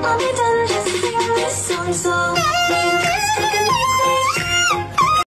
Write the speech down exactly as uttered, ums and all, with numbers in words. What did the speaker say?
I'll be done just singing this song, so we